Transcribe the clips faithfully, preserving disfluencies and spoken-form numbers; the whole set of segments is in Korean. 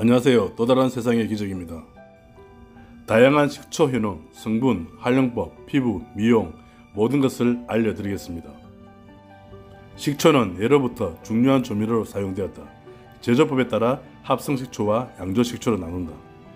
안녕하세요. 또 다른 세상의 기적입니다. 다양한 식초 효능, 성분, 활용법, 피부, 미용 모든 것을 알려드리겠습니다. 식초는 예로부터 중요한 조미료로 사용되었다. 제조법에 따라 합성식초와 양조식초로 나눈다.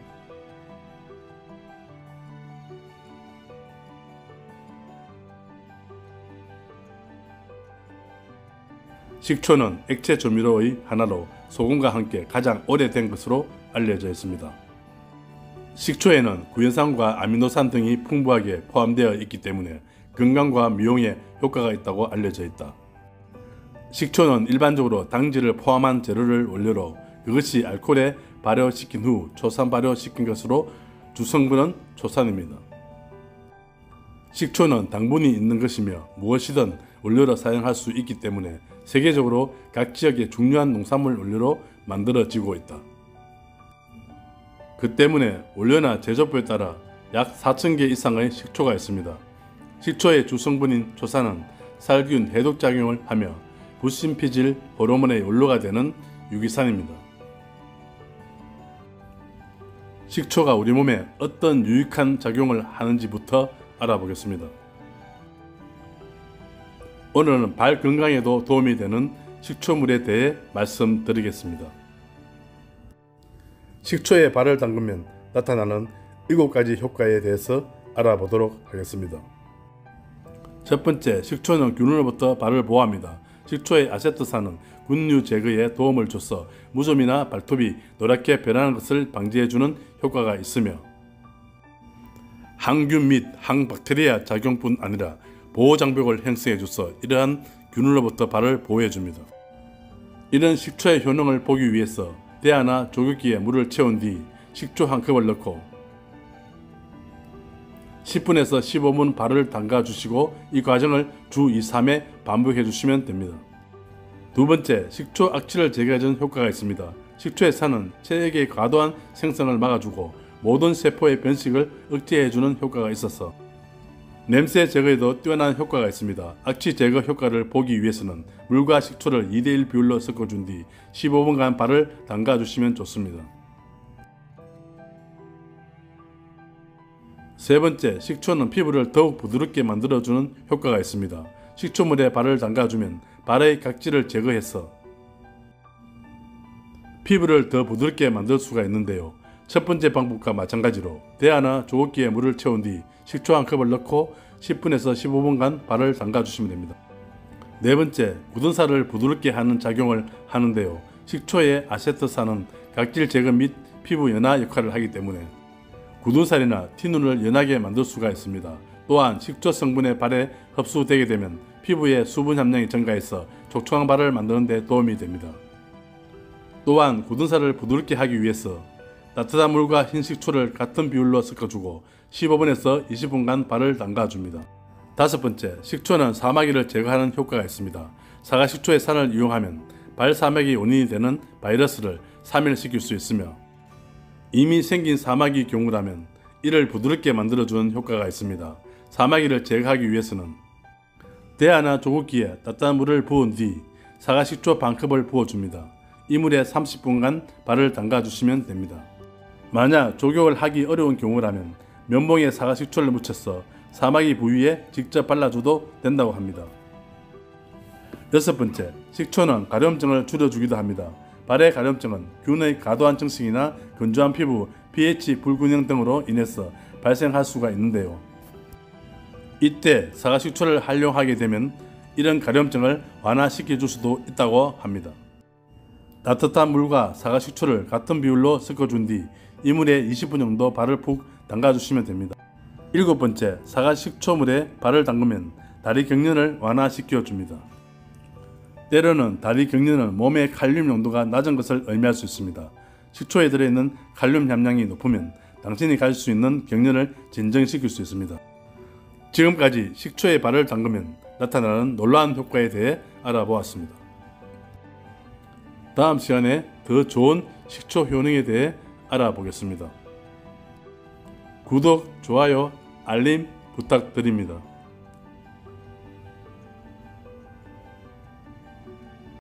식초는 액체 조미료의 하나로 소금과 함께 가장 오래된 것으로 알려져 있습니다. 식초에는 구연산과 아미노산 등이 풍부하게 포함되어 있기 때문에 건강과 미용에 효과가 있다고 알려져 있다. 식초는 일반적으로 당지를 포함한 재료를 원료로 그것이 알코올에 발효시킨 후 초산 발효시킨 것으로 주성분은 초산입니다. 식초는 당분이 있는 것이며 무엇이든 원료로 사용할 수 있기 때문에 세계적으로 각 지역의 중요한 농산물 원료로 만들어지고 있다. 그 때문에 원료나 제조법에 따라 약 사천 개 이상의 식초가 있습니다. 식초의 주성분인 초산은 살균, 해독작용을 하며 불신피질 호르몬의 원료가 되는 유기산입니다. 식초가 우리 몸에 어떤 유익한 작용을 하는지부터 알아보겠습니다. 오늘은 발 건강에도 도움이 되는 식초물에 대해 말씀드리겠습니다. 식초에 발을 담그면 나타나는 일곱 가지 효과에 대해서 알아보도록 하겠습니다. 첫 번째, 식초는 균으로부터 발을 보호합니다. 식초의 아세트산은 균류 제거에 도움을 줘서 무좀이나 발톱이 노랗게 변하는 것을 방지해주는 효과가 있으며 항균 및 항박테리아 작용뿐 아니라 보호장벽을 형성해줘서 이러한 균으로부터 발을 보호해줍니다. 이런 식초의 효능을 보기 위해서 대야나 조격기에 물을 채운 뒤 식초 한 컵을 넣고 십 분에서 십오 분 발을 담가 주시고 이 과정을 주 이, 삼 회 반복해 주시면 됩니다. 두 번째, 식초 악취를 제거해주는 효과가 있습니다. 식초의 산은 체액의 과도한 생성을 막아주고 모든 세포의 변식을 억제해주는 효과가 있어서 냄새 제거에도 뛰어난 효과가 있습니다. 악취 제거 효과를 보기 위해서는 물과 식초를 이 대 일 비율로 섞어준 뒤 십오 분간 발을 담가주시면 좋습니다. 세 번째, 식초는 피부를 더욱 부드럽게 만들어주는 효과가 있습니다. 식초물에 발을 담가주면 발의 각질을 제거해서 피부를 더 부드럽게 만들 수가 있는데요. 첫 번째 방법과 마찬가지로 대야나 조격기에 물을 채운 뒤 식초 한 컵을 넣고 십 분에서 십오 분간 발을 담가주시면 됩니다. 네 번째, 굳은 살을 부드럽게 하는 작용을 하는데요. 식초의 아세트산은 각질 제거 및 피부 연화 역할을 하기 때문에 굳은 살이나 티눈을 연하게 만들 수가 있습니다. 또한 식초 성분의 발에 흡수되게 되면 피부의 수분 함량이 증가해서 촉촉한 발을 만드는 데 도움이 됩니다. 또한 굳은 살을 부드럽게 하기 위해서 따뜻한 물과 흰 식초를 같은 비율로 섞어주고 십오 분에서 이십 분간 발을 담가줍니다. 다섯 번째, 식초는 사마귀를 제거하는 효과가 있습니다. 사과식초의 산을 이용하면 발사마귀 원인이 되는 바이러스를 사멸시킬 수 있으며 이미 생긴 사마귀 경우라면 이를 부드럽게 만들어주는 효과가 있습니다. 사마귀를 제거하기 위해서는 대야나 조격기에 따뜻한 물을 부은 뒤 사과식초 반컵을 부어줍니다. 이 물에 삼십 분간 발을 담가주시면 됩니다. 만약 조격을 하기 어려운 경우라면 면봉에 사과식초를 묻혀서 사마귀 부위에 직접 발라줘도 된다고 합니다. 여섯 번째, 식초는 가려움증을 줄여주기도 합니다. 발의 가려움증은 균의 과도한 증식이나 건조한 피부, pH 불균형 등으로 인해서 발생할 수가 있는데요. 이때 사과식초를 활용하게 되면 이런 가려움증을 완화시켜 줄 수도 있다고 합니다. 따뜻한 물과 사과식초를 같은 비율로 섞어준 뒤 이 물에 이십 분 정도 발을 푹 담가주시면 됩니다. 일곱 번째, 사과식초물에 발을 담그면 다리 경련을 완화시켜 줍니다. 때로는 다리 경련은 몸의 칼륨 농도가 낮은 것을 의미할 수 있습니다. 식초에 들어있는 칼륨 함량이 높으면 당신이 가질 수 있는 경련을 진정시킬 수 있습니다. 지금까지 식초에 발을 담그면 나타나는 놀라운 효과에 대해 알아보았습니다. 다음 시간에 더 좋은 식초 효능에 대해 알아보겠습니다. 구독, 좋아요, 알림 부탁드립니다.